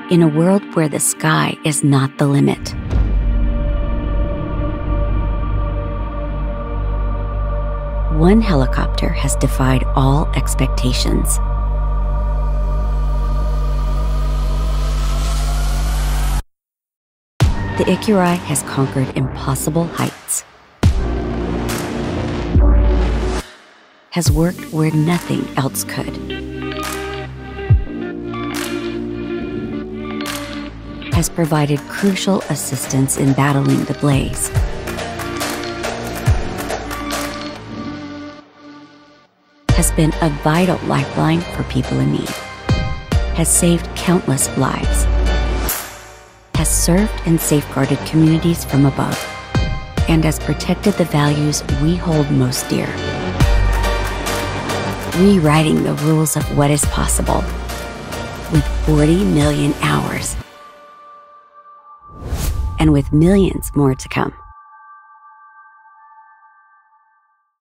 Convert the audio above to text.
in a world where the sky is not the limit. One helicopter has defied all expectations. The Ecureuil has conquered impossible heights, has worked where nothing else could, has provided crucial assistance in battling the blaze, has been a vital lifeline for people in need, has saved countless lives, has served and safeguarded communities from above, and has protected the values we hold most dear. Rewriting the rules of what is possible with 40 million hours, and with millions more to come.